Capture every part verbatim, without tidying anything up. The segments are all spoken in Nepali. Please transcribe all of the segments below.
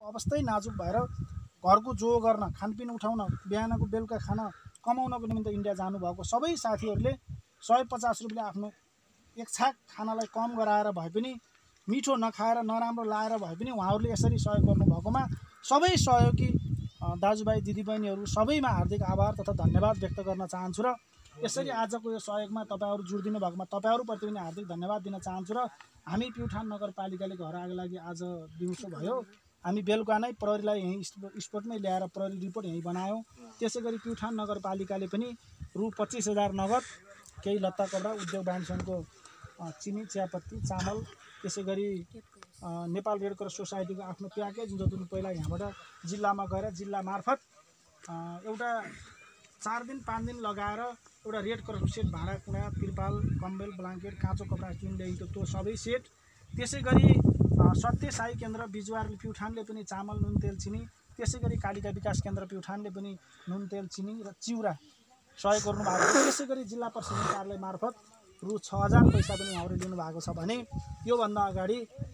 अवस्थै नाजुक भएर घरको जो गर्न खानपिन उठाउन बिहानको बेलुका खाना कमाउनको निमित्त इन्डिया जानुभएको सबै साथीहरूले सय पचास रुपियाँले आफ्नो एक छाक खानालाई कम गराएर भए पनि मिठो नखाएर नराम्रो लाएर भए पनि उहाँहरूले यसरी सहयोग गर्नुभएकोमा सबै सहयोगी दाजुभाइ दिदीबहिनीहरू सबैमा हार्दिक आभार तथा धन्यवाद व्यक्त गर्न चाहन्छु र यसरी आजको यो सहयोगमा तपाईँहरू जोडिदिनु भएकोमा तपाईँहरूप्रति पनि हार्दिक धन्यवाद दिन चाहन्छु र हामी प्युठान नगरपालिकाले घर आगो लागि आज दिउँसो भयो हामी बेलुका नै प्रहरीलाई यहीँ स्पोर्टमै ल्याएर प्रहरी रिपोर्ट यहीँ बनायौँ। त्यसै गरी प्युठान नगरपालिकाले पनि रु पच्चिस हजार नगद केही लत्ता कपडा उद्योग वाणिज्य सङ्घको चिनी चियापत्ती चामल त्यसै गरी नेपाल रेड क्रस सोसाइटीको आफ्नो प्याकेज जति पहिला यहाँबाट जिल्लामा गएर जिल्ला मार्फत एउटा चार दिन पाँच दिन लगाएर एउटा रेड क्रसको सेट भाँडा कुँडा तिरपाल कम्बल ब्लाङ्केट काँचो कपडा जुन ल्याइएको त्यो सबै सेट त्यसै गरी सत्य साई केन्द्र बिजुवार प्युठानले पनि चामल नुन तेल चिनी त्यसै गरी कालिका विकास केन्द्र प्युठानले पनि नुन तेल चिनी र चिउरा सहयोग गर्नुभएको छ। त्यसै गरी जिल्ला प्रशासन कार्यालय मार्फत रु छ हजार पैसा पनि उहाँहरूले लिनुभएको छ भने योभन्दा अगाडि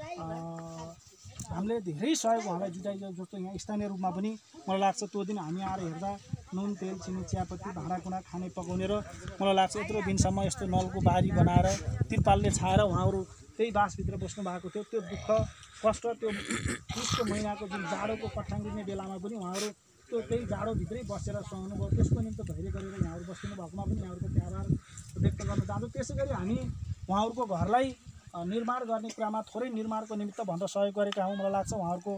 हामीले धेरै सहयोग उहाँलाई जुटाइयो जस्तो यहाँ स्थानीय रूपमा पनि मलाई लाग्छ त्यो दिन हामी आएर हेर्दा नुन तेल चिनी चियापत्ती भाँडाकुँडा खाने पकाउने र मलाई लाग्छ यत्रो दिनसम्म यस्तो नलको बारी बनाएर तिरपालले छाएर उहाँहरू त्यही बासभित्र बस्नु भएको थियो। त्यो दुःख कष्ट त्यो पुसको महिनाको जुन जाडोको कठाङ्गिने बेलामा पनि उहाँहरू त्यो त्यही जाडोभित्रै बसेर सहनुभयो। त्यसको निम्ति धैर्य गरेर यहाँहरू बसिनु भएकोमा पनि यहाँहरूको आभार व्यक्त गर्न चाहन्छु। त्यसै गरी हामी उहाँहरूको घरलाई निर्माण गर्ने कुरामा थोरै निर्माणको निमित्त भनेर सहयोग गरेका हौँ। मलाई लाग्छ उहाँहरूको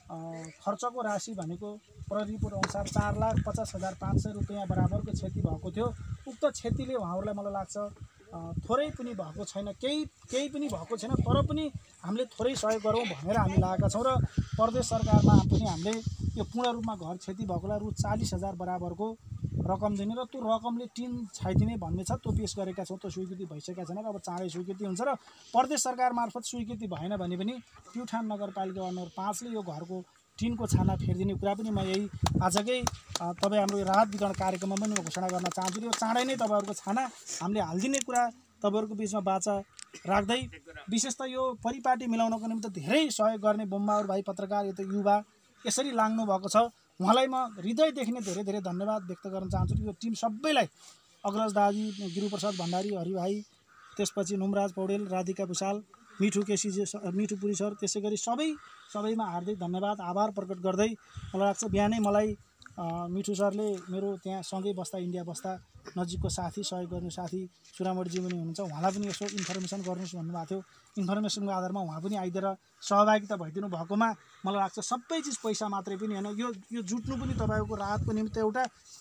खर्चको राशि भनेको प्रहरी रिपोर्ट अनुसार चार लाख पचास हजार पाँच सय रुपियाँ बराबरको क्षति भएको थियो। उक्त क्षतिले उहाँहरूलाई मलाई लाग्छ थोरै पनि भएको छैन, केही केही पनि भएको छैन, तर पनि हामीले थोरै सहयोग गरौँ भनेर हामी लागेका छौँ र प्रदेश सरकारमा पनि हामीले यो पूर्ण रूपमा घर क्षति भएकोलाई रु चालिस हजार बराबरको रकम दिने र त्यो रकमले टिन छाइदिने भन्ने छ। त्यो पेश गरेका छौँ, त्यो स्वीकृति भइसकेका छैन र अब चाँडै स्वीकृति हुन्छ र प्रदेश सरकार मार्फत स्वीकृति भएन भने पनि प्युठान नगरपालिका वार्ड नम्बर पाँचले यो घरको टिनको छाना फेरिदिने कुरा पनि म यही आजकै तपाईँ हाम्रो राहत वितरण कार्यक्रममा पनि म घोषणा गर्न चाहन्छु। यो चाँडै नै तपाईँहरूको छाना हामीले हालिदिने कुरा तपाईँहरूको बिचमा बाचा राख्दै विशेष त यो परिपाटी मिलाउनको निम्ति धेरै सहयोग गर्ने बोम्बाहरू भाइ पत्रकार यो त युवा यसरी लाग्नु भएको छ। उहाँलाई म हृदयदेखि नै धेरै धेरै धन्यवाद व्यक्त गर्न चाहन्छु। यो टिम सबैलाई अग्रज दाजी, गिरुप्रसाद भण्डारी, हरिभाइ, त्यसपछि नुमराज पौडेल, राधिका भुषाल, मिठु केसी मिठु पुरी सर, त्यसै गरी सबै सबैमा हार्दिक धन्यवाद आभार प्रकट गर्दै मलाई लाग्छ बिहानै मलाई मिठु सरले मेरो त्यहाँ सँगै बस्दा इन्डिया बस्दा नजिकको साथी सहयोग गर्ने साथी सुरामणीजी पनि हुनुहुन्छ, उहाँलाई पनि यसो इन्फर्मेसन गर्नुहोस् भन्नुभएको थियो। इन्फर्मेसनको आधारमा उहाँ पनि आइदिएर सहभागिता भइदिनु भएकोमा मलाई लाग्छ सबै चिज पैसा मात्रै पनि होइन, यो यो जुट्नु पनि तपाईँको राहतको निमित्त एउटा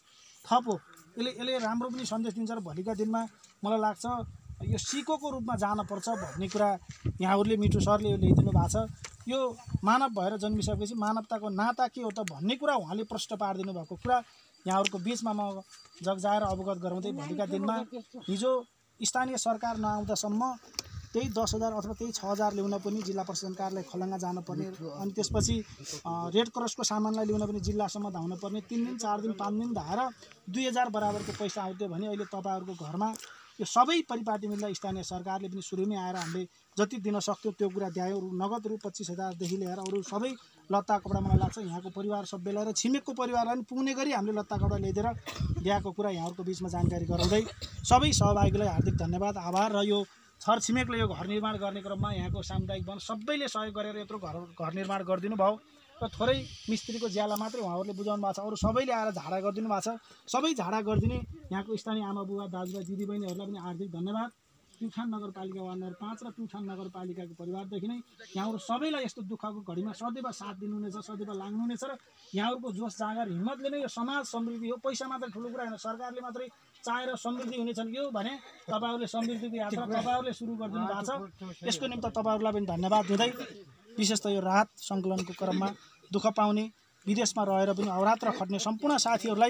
थप हो। यसले यसले राम्रो पनि सन्देश दिन्छ र भोलिका दिनमा मलाई लाग्छ यो सिकोको रूपमा जानपर्छ भन्ने कुरा यहाँहरूले मिठु सरले यो ल्याइदिनु भएको छ। यो मानव भएर जन्मिसकेपछि मानवताको नाता के हो त भन्ने कुरा उहाँले प्रश्न पारिदिनु भएको कुरा यहाँहरूको बिचमा म जगजाएर अवगत गराउँदै भोलिका दिनमा हिजो स्थानीय सरकार नआउँदासम्म त्यही दस हजार अथवा त्यही छ हजार ल्याउन पनि जिल्ला प्रशासन कार्यालय खलङ्गा जानुपर्ने, अनि त्यसपछि रेड क्रसको सामानलाई ल्याउन पनि जिल्लासम्म धाउनु पर्ने, तिन दिन चार दिन पाँच दिन धाएर दुई हजार बराबरको पैसा आउँथ्यो भने अहिले तपाईँहरूको घरमा यो सबै परिपाटी मिल्दा स्थानीय सरकारले पनि सुरुमै आएर हामीले जति दिन सक्थ्यो त्यो कुरा द्यायो। नगद रु पच्चिस हजारदेखि लिएर अरू सबै लत्ता कपडा मलाई लाग्छ यहाँको परिवार सबैलाई र छिमेकको परिवारलाई पनि पुग्ने गरी हामीले लत्ता कपडा ल्याइदिएर दिएको कुरा यहाँहरूको बिचमा जानकारी गराउँदै सबै सहभागीलाई हार्दिक धन्यवाद आभार र यो छरछिमेकले यो घर निर्माण गर्ने क्रममा यहाँको सामुदायिक वन सबैले सहयोग गरेर यत्रो घर घर निर्माण गरिदिनु भयो र थोरै मिस्त्रीको ज्याला मात्रै उहाँहरूले बुझाउनु भएको छ, अरू सबैले आएर झाडा गरिदिनु भएको छ। सबै झाडा गरिदिने यहाँको स्थानीय आमा बुवा दाजुभाइ दिदीबहिनीहरूलाई पनि हार्दिक धन्यवाद। प्युठान नगरपालिका वार्ड नम्बर पाँच र प्युठान नगरपालिकाको परिवारदेखि नै यहाँहरू सबैलाई यस्तो दुःखको घडीमा सदैव साथ दिनुहुनेछ, सदैव लाग्नुहुनेछ र यहाँहरूको जोस जाँगर हिम्मतले नै यो समाज समृद्धि हो। पैसा मात्रै ठुलो कुरा होइन, सरकारले मात्रै चाहेर समृद्धि हुनेछन् यो भने तपाईँहरूले समृद्धिको यात्रा तपाईँहरूले सुरु गरिदिनु भएको छ। यसको निम्ति तपाईँहरूलाई पनि धन्यवाद दिँदै विशेष त यो राहत सङ्कलनको क्रममा दुःख पाउने विदेशमा रहेर पनि अहोरात्र खट्ने सम्पूर्ण साथीहरूलाई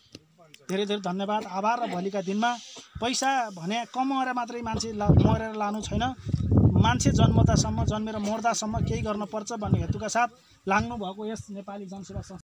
धेरै धेरै धन्यवाद आभार र भोलिका दिनमा पैसा भने कमाएर मात्रै मान्छे ला मरेर लानु छैन, मान्छे जन्मदासम्म जन्मेर मर्दासम्म केही गर्नुपर्छ भन्ने हेतुका साथ लाग्नु भएको यस नेपाली जनसेवा